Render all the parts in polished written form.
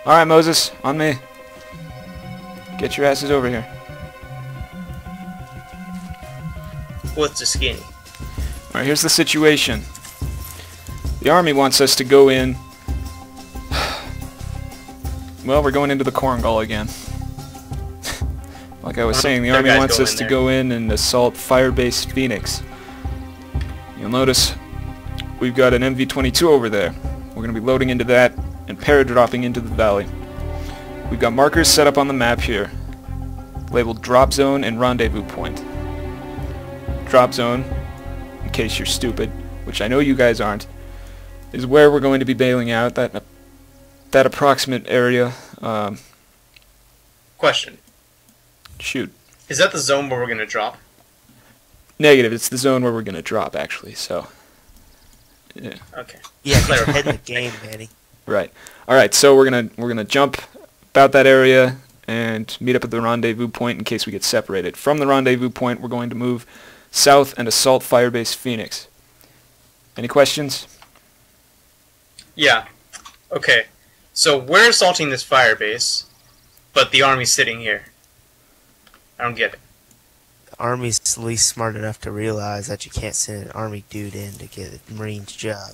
Alright, Moses, on me. Get your asses over here. What's the skinny? Alright, here's the situation. The army wants us to go in... Well, we're going into the Korengal again. Like I was saying, the army wants us to go in and assault Firebase Phoenix. You'll notice we've got an MV-22 over there. We're going to be loading into that and paradropping into the valley. We've got markers set up on the map here, labeled Drop Zone and Rendezvous Point. Drop Zone, in case you're stupid, which I know you guys aren't, is where we're going to be bailing out, that approximate area. Question. Shoot. Is that the zone where we're going to drop? Negative, it's the zone where we're going to drop, actually, so... Yeah. Okay. Yeah, you're ahead in the game, Manny. Right. Alright, so we're gonna jump about that area and meet up at the rendezvous point in case we get separated. From the rendezvous point, we're going to move south and assault Firebase Phoenix. Any questions? Yeah. Okay. So we're assaulting this firebase, but the army's sitting here. I don't get it. The Army's at least smart enough to realize that you can't send an Army dude in to get a Marine's job.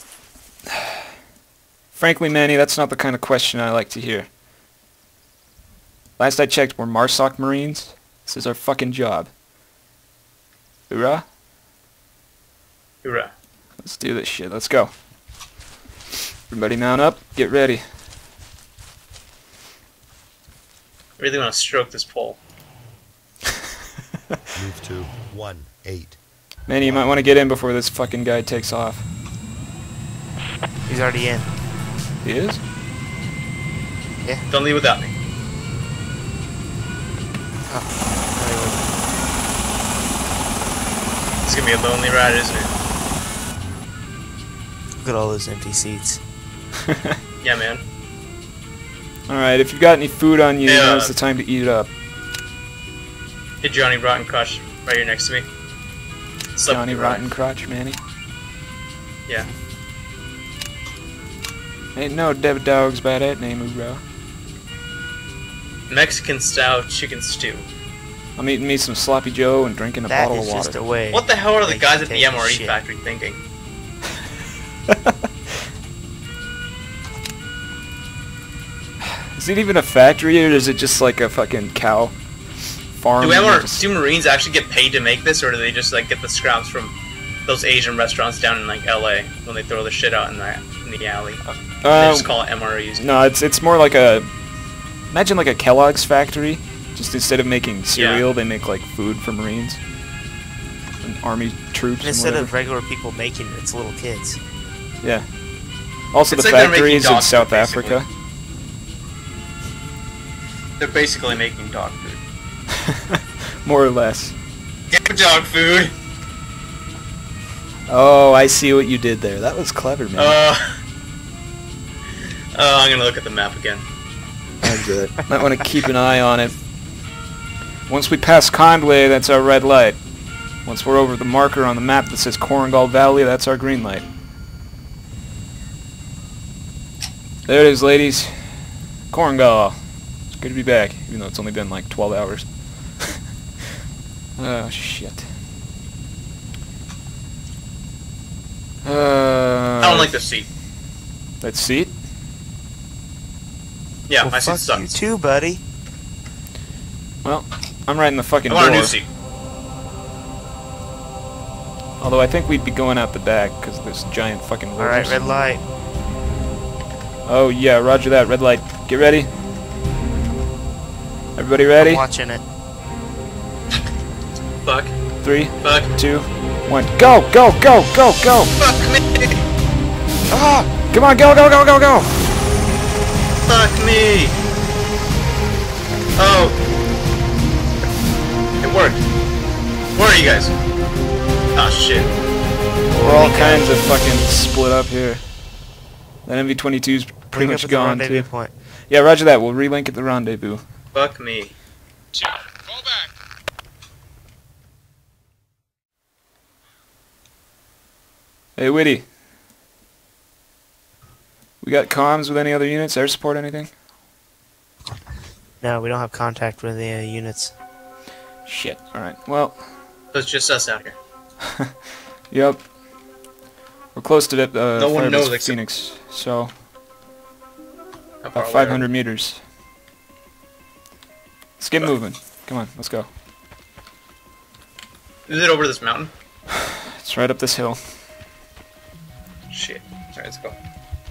Frankly, Manny, that's not the kind of question I like to hear. Last I checked, we're MARSOC Marines. This is our fucking job. Hoorah? Hoorah. Let's do this shit. Let's go. Everybody mount up. Get ready. I really want to stroke this pole. Move to 1-8. Manny, you might want to get in before this fucking guy takes off. He's already in. He is? Yeah. Don't leave without me. Oh, It's going to be a lonely ride, isn't it? look at all those empty seats. Yeah, man. Alright, if you've got any food on you, Yeah. now's the time to eat it up. Hey, Johnny Rotten Crotch, right here next to me. Slept Johnny with the Rotten Crotch, Manny. Yeah. Ain't no dead dogs by that name, bro. Mexican style chicken stew. I'm eating me some Sloppy Joe and drinking a That bottle is of just water. a way. What the hell are the they guys should at the take MRE shit. factory thinking? Is it even a factory, or is it just like a fucking cow farm? Do Marines actually get paid to make this, or do they just like get the scraps from those Asian restaurants down in like LA when they throw the shit out in the alley? They just call it MREs. No, it's more like a... Imagine like a Kellogg's factory. Just instead of making cereal, they make like food for Marines. And Army troops And and instead whatever. of regular people making it, it's little kids. Yeah. Also, It's the like they're factory making is in dog South food, basically. Africa. They're basically making dog food. More or less. Get dog food! Oh, I see what you did there. That was clever, man. I'm gonna look at the map again. That's good. Might want to keep an eye on it. Once we pass Conway, that's our red light. Once we're over the marker on the map that says Korengal Valley, that's our green light. There it is, ladies. Korengal. It's good to be back, even though it's only been like 12 hours. Oh, shit. I don't like this seat. That seat? Yeah, Well, my seat fuck you sucks. too, buddy. Well, I'm right in the fucking I door. want a new seat. Although I think we'd be going out the back, because there's giant fucking rivers. Alright, red light. Oh yeah, roger that, red light. Get ready. Everybody ready? I'm watching it. Fuck. 3, Fuck. 2, 1. Go! Go! Go! Go! Go! Fuck me! Ah! Come on, go! Go! Go! Go! Go! Fuck me! Oh. It worked. Where are you guys? Oh shit. We're all kinds of fucking split up here. That MV-22's pretty Link up much at the gone rendezvous too. point. Yeah, roger that. We'll relink at the rendezvous. Fuck me. Fall back. Hey, Witty. We got comms with any other units? Air support, anything? No, we don't have contact with the units. Shit. Alright, well... So it's just us out here. Yep. We're close to the No one knows Firebase Phoenix, so... How far About away 500 meters. Let's get moving. Come on, let's go. Is it over this mountain? It's right up this hill. Shit. Alright, let's go.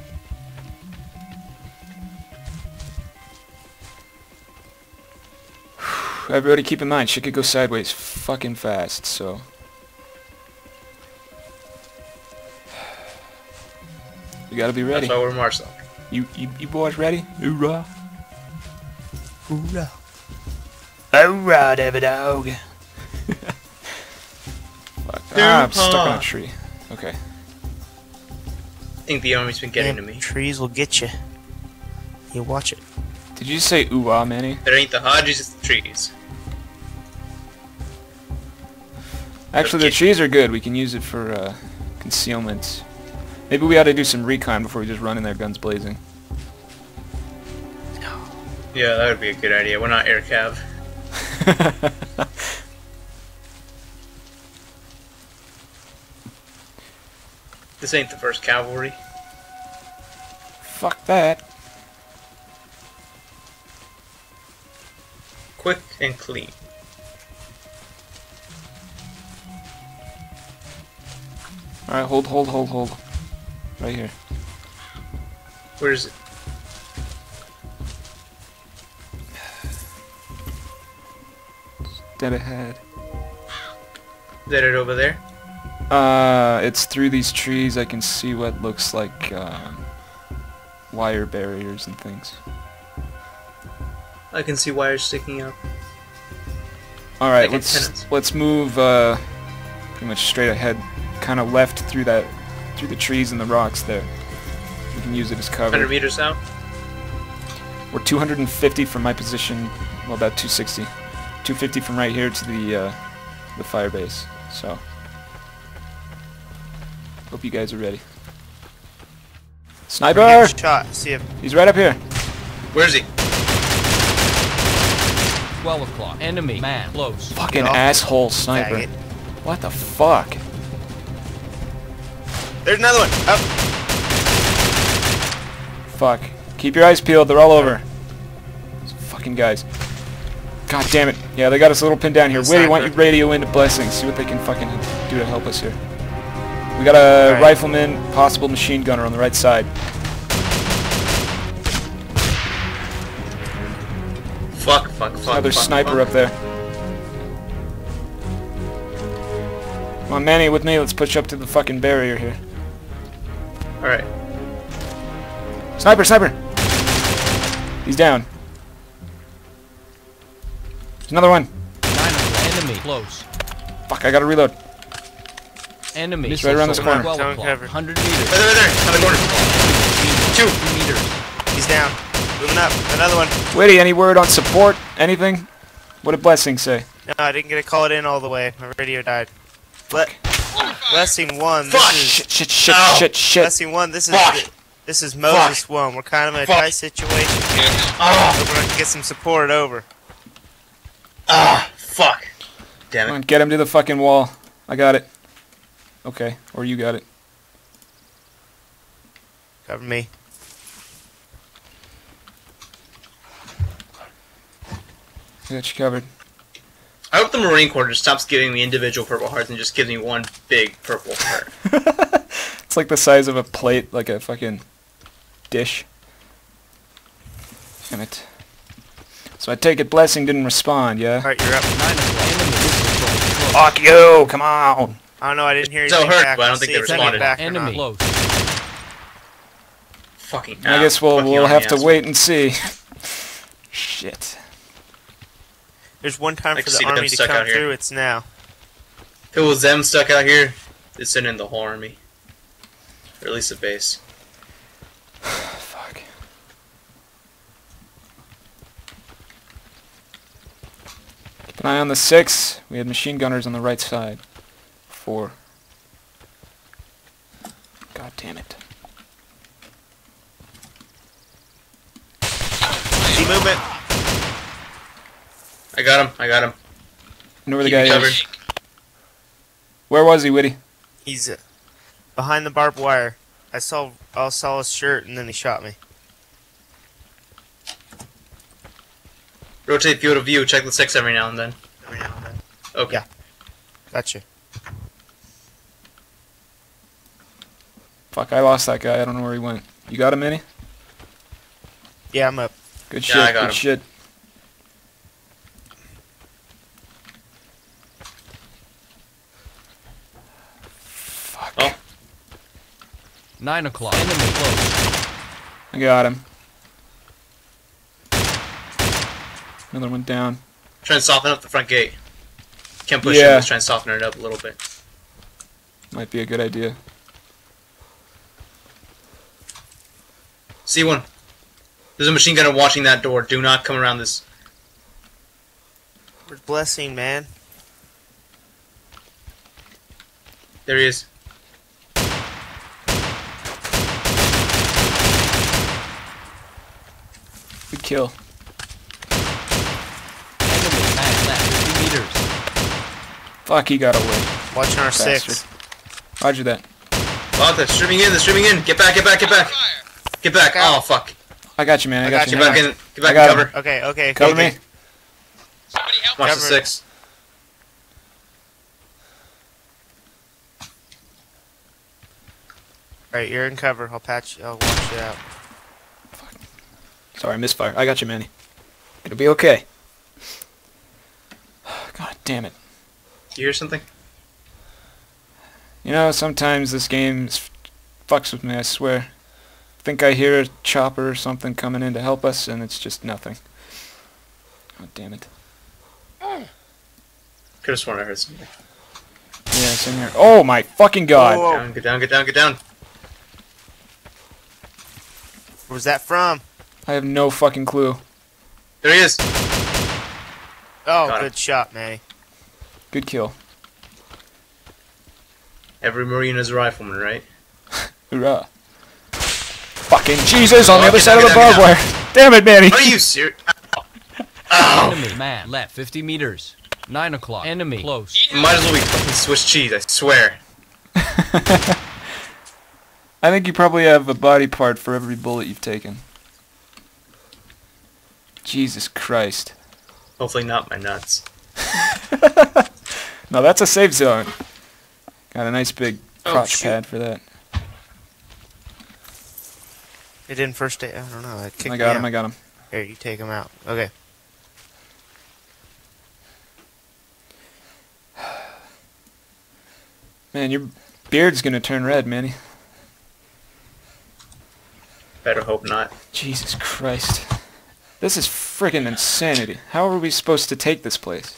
Everybody keep in mind, shit could go sideways fucking fast, so... We gotta be ready. That's why we're MARSOC. You boys ready? Hoorah! Hoorah. Hoorah, David Dog! Fuck. Ah, I'm stuck on a tree. Okay. I think the army's been getting to me. Trees will get you. You watch it. Did you say ooh-ah, Manny? There ain't the Hodges, it's the trees. Actually, the trees are good. We can use it for concealment. Maybe we ought to do some recon before we just run in there guns blazing. Yeah, that would be a good idea. We're not air cav. This ain't the first cavalry. Fuck that. Quick and clean. Alright, hold. Right here. Where is it? Dead ahead. Is that it over there? It's through these trees. I can see what looks like wire barriers and things. I can see wires sticking up. All right, Like antennas. let's move pretty much straight ahead, kind of left through the trees and the rocks there. We can use it as cover. 100 meters out. We're 250 from my position. Well, about 260. 250 from right here to the Firebase. So, hope you guys are ready. Sniper! Shot. See him. He's right up here. Where is he? 12 o'clock. Enemy man close. Fucking Get off. asshole sniper. Faggot. What the fuck? There's another one. Up. Fuck. Keep your eyes peeled. They're all over. Those fucking guys. God damn it. Yeah, they got us a little pinned down here. Wait, why don't you radio into Blessing? See what they can fucking do to help us here. We got a Right. rifleman, possible machine gunner on the right side. Fuck. Another sniper up there. Come on, Manny, with me. Let's push up to the fucking barrier here. Alright. Sniper! He's down. There's another one. 9 o'clock. Enemy close. Fuck, I gotta reload. Enemy. He's right around this corner. 12 Don't o'clock. cover. 100 meters. Right there, on the corner. 2 meters. He's down. Moving up. Another one. Witty, any word on support? Anything? What did Blessing say? No, I didn't get to call it in all the way. My radio died. Blessing 1. Fuck. This is Shit. Blessing 1. This is Fuck. this is Moses 1. We're kind of in a tight situation here. Oh, We're gonna get some support over. fuck. Damn Come on, it. get him to the fucking wall. I got it. Okay, or you got it. Cover me. I got you covered. I hope the Marine Corps just stops giving me individual Purple Hearts and just gives me one big purple heart. It's like the size of a plate, like a fucking dish. Damn it. So I take it Blessing didn't respond, yeah? Alright, you're up. 9 o'clock. Enemy. Fuck you! Come on! I don't know, I didn't hear So anything hurt, back. but I don't We'll think see they if get responded. back or Enemy not. close. Fucking I guess we'll fucking have army to ass. wait and see. Shit. There's one time I for can the see them army to stuck come out here. through, it's now. If it was them stuck out here, they'd send in the whole army. Or at least the base. Fuck. Keep an eye on the 6. We had machine gunners on the right side. 4. God damn it. See movement. I got him. I got him. I know where the Keep guy me covered. is. Where was he, Whitty? He's behind the barbed wire. I saw his shirt, and then he shot me. Rotate field of view. Check the 6 every now and then. Okay. Yeah. Gotcha. Fuck, I lost that guy. I don't know where he went. You got him, Minnie? Yeah, I'm up. Good Yeah, shit, I got good him. shit. Fuck. Oh. 9 o'clock. Enemy close. I got him. Another one down. Trying to soften up the front gate. Can't push him. Yeah. Let's try and soften it up a little bit. Might be a good idea. See one. There's a machine gunner watching that door. Do not come around this. Where's Blessing, man? There he is. Good kill. Enemy left 50 meters. Fuck, he got away. Watching our Bastard. 6. Roger that. Oh, they're streaming in. They're streaming in. Get back. Get back. Get back. Get back. Oh, fuck. I got you, man. I got you. Get back in. Get back I got in him. cover. Okay, okay. Cover okay. me. Somebody help Watch me. the Cover. 6. Alright, you're in cover. I'll patch. I'll watch it out. Sorry, misfire. I got you, Manny. It'll be okay. God damn it. You hear something? You know, sometimes this game fucks with me, I swear. Think I hear a chopper or something coming in to help us, and it's just nothing. God damn it. Could have sworn I heard something. Yeah, it's in here. Oh my fucking god! Whoa. Down, get down, get down, get down. Where's that from? I have no fucking clue. There he is. Oh, Got him. good shot, Manny. Good kill. Every Marine is a rifleman, right? Hoorah. Fucking Jesus on the Oh, other get side down, of the get down, barbed get wire. Damn it, Manny! Are you serious? Ow! Enemy man left 50 meters. 9 o'clock. Enemy close. Might as well be fucking Swiss cheese, I swear. I think you probably have a body part for every bullet you've taken. Jesus Christ. Hopefully not my nuts. No, that's a safe zone. Got a nice big Oh, crotch shoot. pad for that. It didn't first aid. I don't know. It kicked I got me him, I out. got him. Here, you take him out. Okay. Man, your beard's gonna turn red, Manny. Better hope not. Jesus Christ. This is friggin' insanity. How are we supposed to take this place?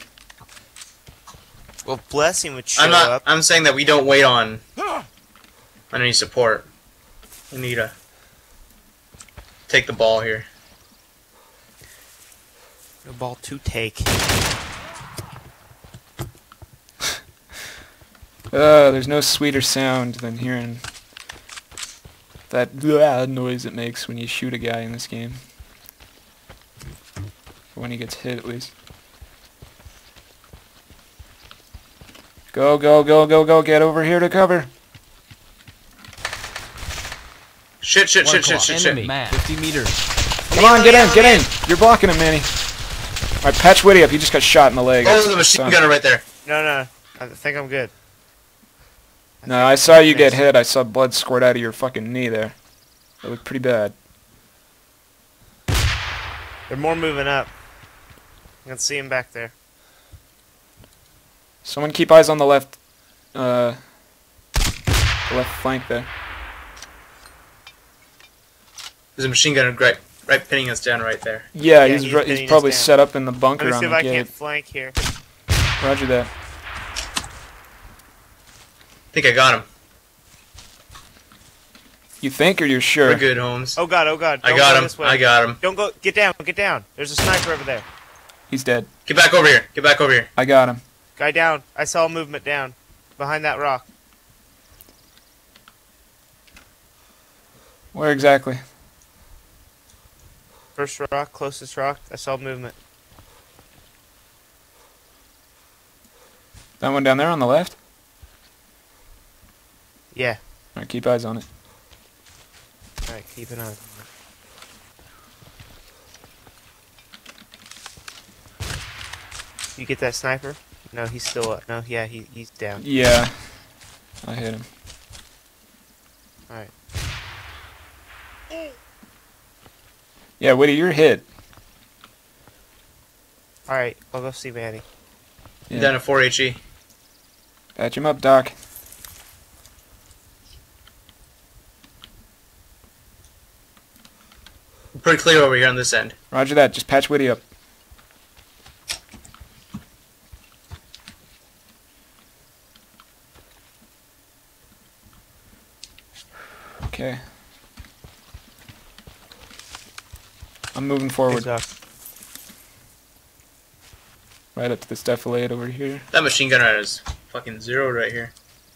Well, Blessing would show I'm not. up. I'm saying that we don't wait on any support. We need to take the ball here. No ball to take. There's no sweeter sound than hearing that noise it makes when you shoot a guy in this game. Or when he gets hit, at least. Go, go, go, go, go, get over here to cover. Shit, shit, 1 shit, shit, o'clock. shit, Enemy shit. man 50 meters. Come on, get in, get in. You're blocking him, Manny. Alright, patch Whitty up. He just got shot in the leg. Oh, there's a machine Son. gunner right there. No, no. I think I'm good. No, I saw you get hit. I saw blood squirt out of your fucking knee there. It looked pretty bad. They're more moving up. I can see him back there. Someone keep eyes on the left, the left flank there. There's a machine gunner right pinning us down right there. Yeah, Yeah, he's, he's he's pinning us probably down. set up in the Let bunker me on see if the I gate. can't flank here. Roger that. I think I got him. You think or you're sure? We're good, Holmes. Oh god, oh god. I Don't got go him. this way. I got him. Don't go. Get down, get down. There's a sniper over there. He's dead. Get back over here. Get back over here. I got him. Guy down. I saw movement down. Behind that rock. Where exactly? First rock, closest rock. I saw movement. That one down there on the left? Yeah. Alright, keep eyes on it. Alright, keep an eye on it. You get that sniper? No, he's still up. No, yeah, he's down. Yeah. I hit him. Alright. Yeah, Woody, you're hit. Alright, I'll go see Manny. Yeah. Down to 4 HE. Patch him up, Doc. Pretty clear over here on this end. Roger that. Just patch Woody up. Okay. I'm moving forward. Right up to this defilade over here. That machine gunner is fucking zeroed right here.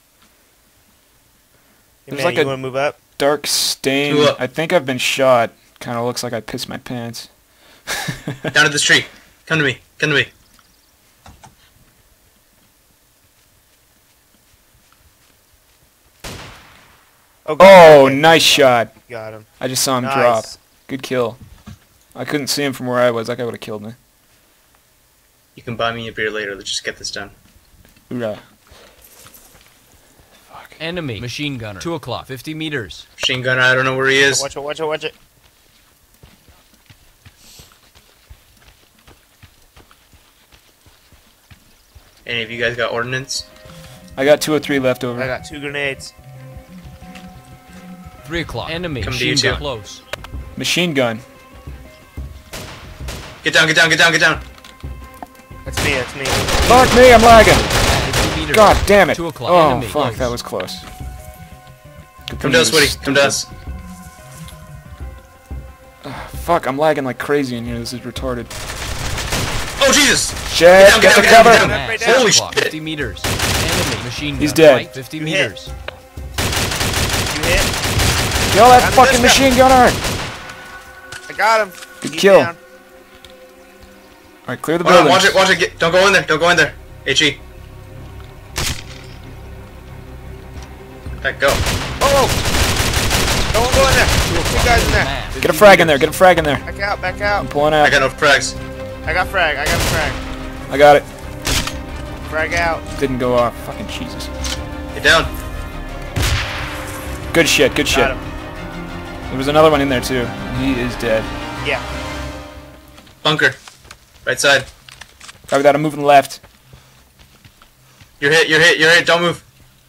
Hey, There's Manny, like you a wanna move up? dark stain. Move up. I think I've been shot. Kind of looks like I pissed my pants. Down to this tree. Come to me. Come to me. Oh, Oh, okay. nice shot. Got him. I just saw him Nice. drop. Good kill. I couldn't see him from where I was. That guy would have killed me. You can buy me a beer later. Let's just get this done. Hoorah. Enemy machine gunner. 2 o'clock. 50 meters. Machine gunner, I don't know where he is. Watch it, watch it, watch it. Any of you guys got ordnance? I got 203 left over. I got 2 grenades. 3 o'clock. Enemy Come to machine you too. gun close. Machine gun. Get down, get down, get down, get down. That's me, that's me. Fuck me, I'm lagging. 50 meters. God damn it. 2 o'clock. Oh, Enemy fuck, close. that was close. Come to us, Woody. Come to us. Fuck, I'm lagging like crazy in here. This is retarded. Oh, Jesus! Shit, down, get get the down, cover. get down. Max, Right 6 down. Holy o'clock, shit. 50 meters. Enemy machine gun. He's dead. Right, 50 You meters. You hit? Kill that Down to fucking this guy. machine gunner. I got him. Good He's kill. down. Alright, clear the Hold on, building. watch it, get, don't go in there, don't go in there. HE. Let go. Oh! Don't go in there. 2 guys in there. Max, Get a 50 frag in there, meters. get a frag in there. Back out, back I'm out. pulling I out. got no frags. I got frag, I got a frag. I got it. Frag out. Didn't go off. Fucking Jesus. Get down. Good shit, good shit. Got him. There was another one in there too. He is dead. Yeah. Bunker. Right side. Copy that, I'm moving left. You're hit, you're hit, you're hit, don't move.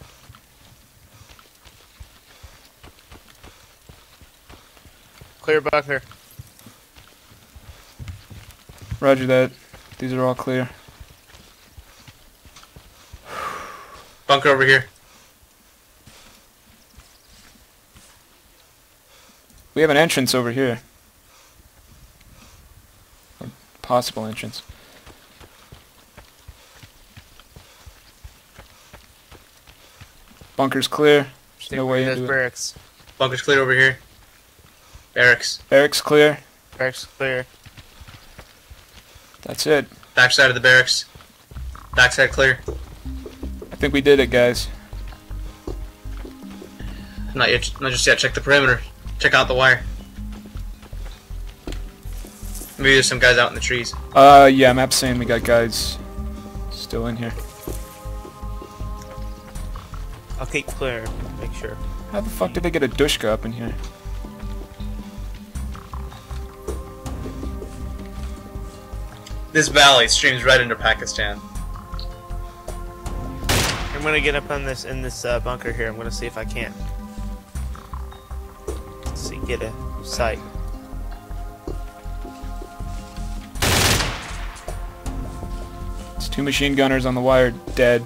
Clear bunker. Roger that. These are all clear. Bunker over here. We have an entrance over here. Or possible entrance. Bunker's clear. There's no way There's into it. barracks. Bunker's clear over here. Barracks. Barracks clear. Barracks clear. That's it. Back side of the barracks. Back side clear. I think we did it, guys. Not yet, not just yet. Check the perimeter. Check out the wire. Maybe there's some guys out in the trees. Yeah, map's saying we got guys still in here. I'll keep clear. Make sure. How the fuck did they get a Dushka up in here? This valley streams right into Pakistan. I'm gonna get up on this in this bunker here. I'm gonna see if I can. See, get a sight. It's 2 machine gunners on the wire, dead.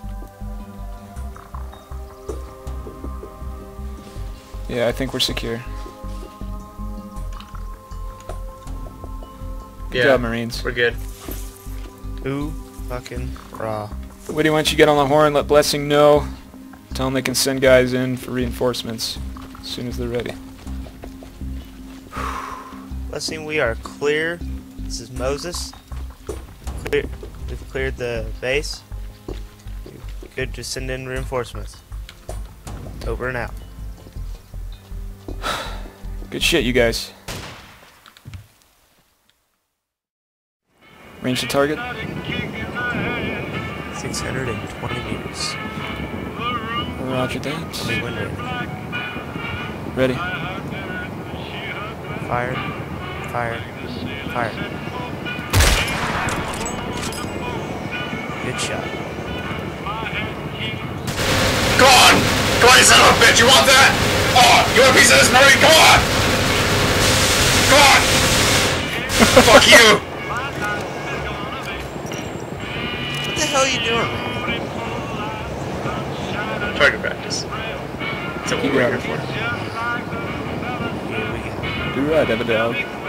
Yeah, I think we're secure. Good job, Marines. We're good. Ooh, fucking raw. Woody, why don't you get on the horn, let Blessing know. Tell them they can send guys in for reinforcements as soon as they're ready. Blessing, we are clear. This is Moses. Clear. We've cleared the base. Good, just send in reinforcements. Over and out. Good shit, you guys. Range to target. 620 meters. Roger that. Let me wind rate. Ready. Fire. Fire. Fire. Good shot. Come on! Come on, you son of a bitch! You want that? Oh, you want a piece of this, Marine? Come on! Come on! Fuck you! What the hell are you doing, man? Target practice. That's what we're here for. Here we go. Do right, have a dog.